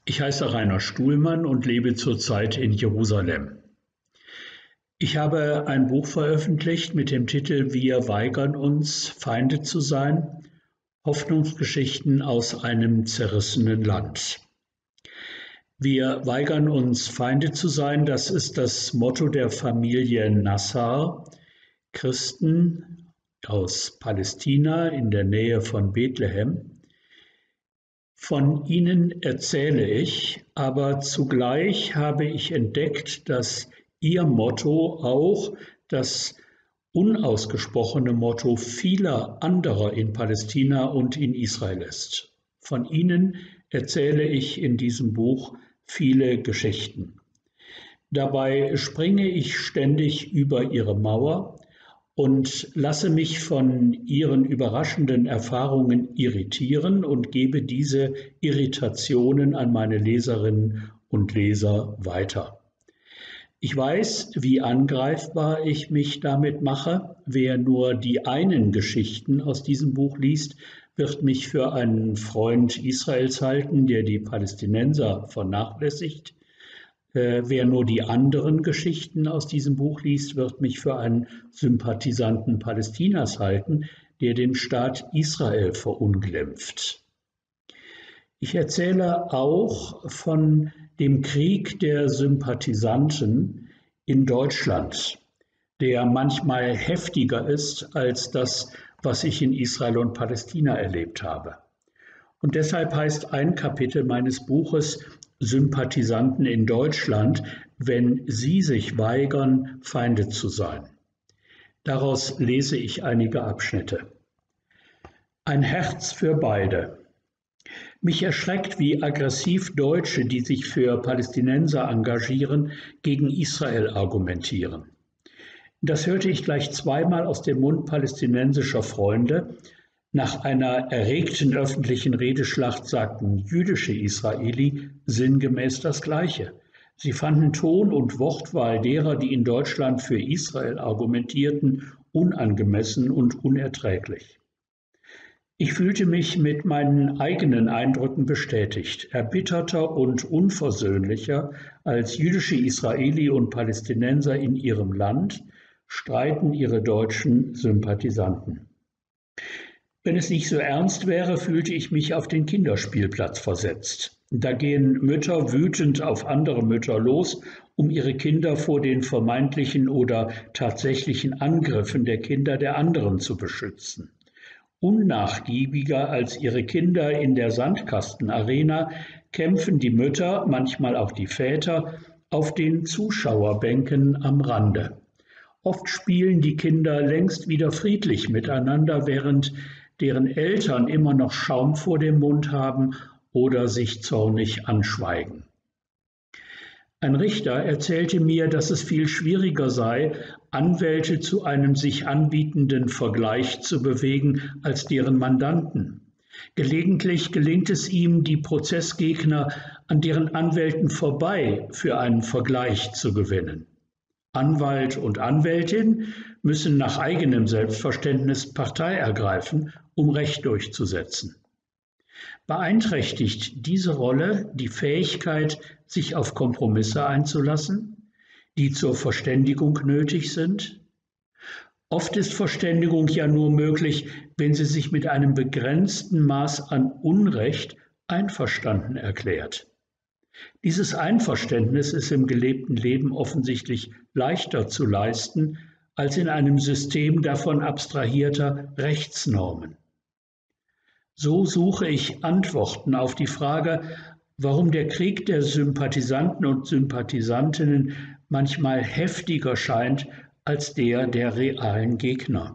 Ich heiße Rainer Stuhlmann und lebe zurzeit in Jerusalem. Ich habe ein Buch veröffentlicht mit dem Titel Wir weigern uns, Feinde zu sein. Hoffnungsgeschichten aus einem zerrissenen Land. Wir weigern uns, Feinde zu sein. Das ist das Motto der Familie Nassar, Christen aus Palästina in der Nähe von Bethlehem. Von ihnen erzähle ich, aber zugleich habe ich entdeckt, dass ihr Motto auch das unausgesprochene Motto vieler anderer in Palästina und in Israel ist. Von ihnen erzähle ich in diesem Buch viele Geschichten. Dabei springe ich ständig über ihre Mauer und lasse mich von ihren überraschenden Erfahrungen irritieren und gebe diese Irritationen an meine Leserinnen und Leser weiter. Ich weiß, wie angreifbar ich mich damit mache. Wer nur die einen Geschichten aus diesem Buch liest, wird mich für einen Freund Israels halten, der die Palästinenser vernachlässigt. Wer nur die anderen Geschichten aus diesem Buch liest, wird mich für einen Sympathisanten Palästinas halten, der den Staat Israel verunglimpft. Ich erzähle auch von dem Krieg der Sympathisanten in Deutschland, der manchmal heftiger ist als das, was ich in Israel und Palästina erlebt habe. Und deshalb heißt ein Kapitel meines Buches Sympathisanten in Deutschland, wenn sie sich weigern, Feinde zu sein. Daraus lese ich einige Abschnitte. Ein Herz für beide. Mich erschreckt, wie aggressiv Deutsche, die sich für Palästinenser engagieren, gegen Israel argumentieren. Das hörte ich gleich zweimal aus dem Mund palästinensischer Freunde. Nach einer erregten öffentlichen Redeschlacht sagten jüdische Israeli sinngemäß das Gleiche. Sie fanden Ton und Wortwahl derer, die in Deutschland für Israel argumentierten, unangemessen und unerträglich. Ich fühlte mich mit meinen eigenen Eindrücken bestätigt, erbitterter und unversöhnlicher als jüdische Israeli und Palästinenser in ihrem Land streiten ihre deutschen Sympathisanten. Wenn es nicht so ernst wäre, fühlte ich mich auf den Kinderspielplatz versetzt. Da gehen Mütter wütend auf andere Mütter los, um ihre Kinder vor den vermeintlichen oder tatsächlichen Angriffen der Kinder der anderen zu beschützen. Unnachgiebiger als ihre Kinder in der Sandkastenarena kämpfen die Mütter, manchmal auch die Väter, auf den Zuschauerbänken am Rande. Oft spielen die Kinder längst wieder friedlich miteinander, während deren Eltern immer noch Schaum vor dem Mund haben oder sich zornig anschweigen. Ein Richter erzählte mir, dass es viel schwieriger sei, Anwälte zu einem sich anbietenden Vergleich zu bewegen als deren Mandanten. Gelegentlich gelingt es ihm, die Prozessgegner an deren Anwälten vorbei für einen Vergleich zu gewinnen. Anwalt und Anwältin müssen nach eigenem Selbstverständnis Partei ergreifen, um Recht durchzusetzen. Beeinträchtigt diese Rolle die Fähigkeit, sich auf Kompromisse einzulassen, die zur Verständigung nötig sind? Oft ist Verständigung ja nur möglich, wenn sie sich mit einem begrenzten Maß an Unrecht einverstanden erklärt. Dieses Einverständnis ist im gelebten Leben offensichtlich leichter zu leisten als in einem System davon abstrahierter Rechtsnormen. So suche ich Antworten auf die Frage, warum der Krieg der Sympathisanten und Sympathisantinnen manchmal heftiger scheint als der der realen Gegner.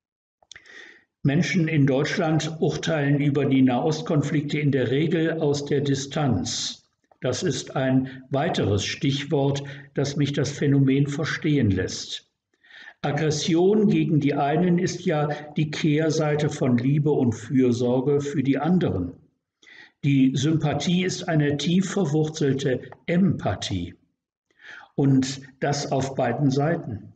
Menschen in Deutschland urteilen über die Nahostkonflikte in der Regel aus der Distanz. Das ist ein weiteres Stichwort, das mich das Phänomen verstehen lässt. Aggression gegen die einen ist ja die Kehrseite von Liebe und Fürsorge für die anderen. Die Sympathie ist eine tief verwurzelte Empathie. Und das auf beiden Seiten.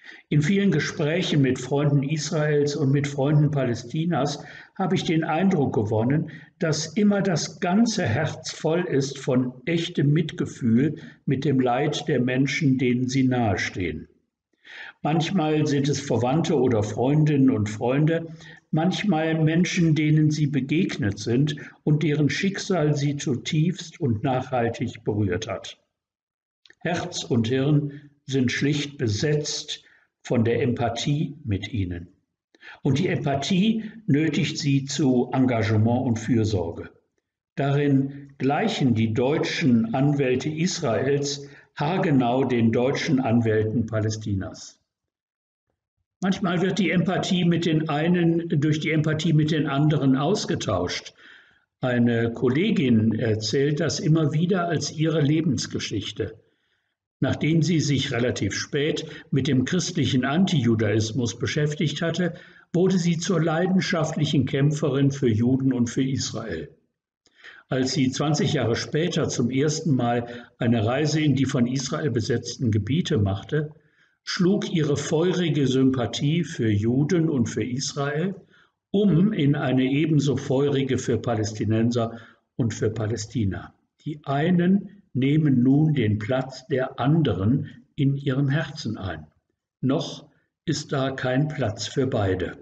In vielen Gesprächen mit Freunden Israels und mit Freunden Palästinas habe ich den Eindruck gewonnen, dass immer das ganze Herz voll ist von echtem Mitgefühl mit dem Leid der Menschen, denen sie nahestehen. Manchmal sind es Verwandte oder Freundinnen und Freunde, manchmal Menschen, denen sie begegnet sind und deren Schicksal sie zutiefst und nachhaltig berührt hat. Herz und Hirn sind schlicht besetzt von der Empathie mit ihnen. Und die Empathie nötigt sie zu Engagement und Fürsorge. Darin gleichen die deutschen Anwälte Israels haargenau den deutschen Anwälten Palästinas. Manchmal wird die Empathie mit den einen durch die Empathie mit den anderen ausgetauscht. Eine Kollegin erzählt das immer wieder als ihre Lebensgeschichte. Nachdem sie sich relativ spät mit dem christlichen Antijudaismus beschäftigt hatte, wurde sie zur leidenschaftlichen Kämpferin für Juden und für Israel. Als sie 20 Jahre später zum ersten Mal eine Reise in die von Israel besetzten Gebiete machte, schlug ihre feurige Sympathie für Juden und für Israel um in eine ebenso feurige für Palästinenser und für Palästina. Die einen nehmen nun den Platz der anderen in ihrem Herzen ein. Noch ist da kein Platz für beide.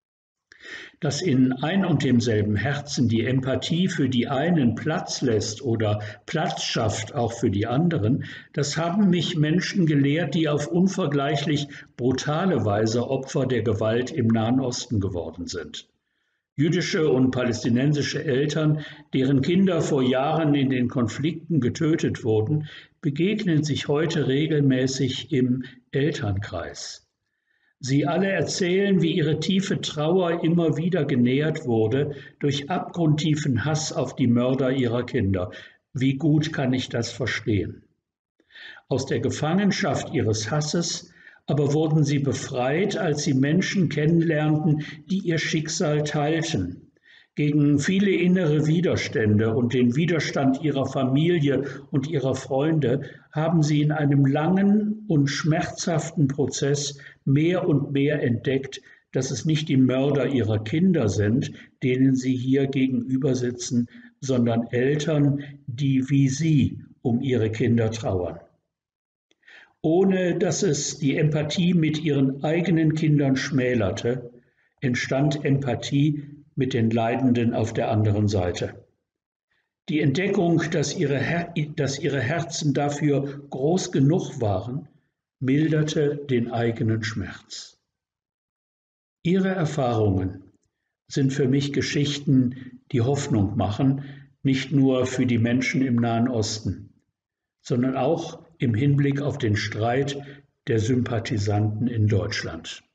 Dass in ein und demselben Herzen die Empathie für die einen Platz lässt oder Platz schafft auch für die anderen, das haben mich Menschen gelehrt, die auf unvergleichlich brutale Weise Opfer der Gewalt im Nahen Osten geworden sind. Jüdische und palästinensische Eltern, deren Kinder vor Jahren in den Konflikten getötet wurden, begegnen sich heute regelmäßig im Elternkreis. Sie alle erzählen, wie ihre tiefe Trauer immer wieder genährt wurde durch abgrundtiefen Hass auf die Mörder ihrer Kinder. Wie gut kann ich das verstehen? Aus der Gefangenschaft ihres Hasses aber wurden sie befreit, als sie Menschen kennenlernten, die ihr Schicksal teilten. Gegen viele innere Widerstände und den Widerstand ihrer Familie und ihrer Freunde haben sie in einem langen und schmerzhaften Prozess mehr und mehr entdeckt, dass es nicht die Mörder ihrer Kinder sind, denen sie hier gegenüber sitzen, sondern Eltern, die wie sie um ihre Kinder trauern. Ohne dass es die Empathie mit ihren eigenen Kindern schmälerte, entstand Empathie mit den Leidenden auf der anderen Seite. Die Entdeckung, dass ihre Herzen dafür groß genug waren, milderte den eigenen Schmerz. Ihre Erfahrungen sind für mich Geschichten, die Hoffnung machen, nicht nur für die Menschen im Nahen Osten, sondern auch im Hinblick auf den Streit der Sympathisanten in Deutschland.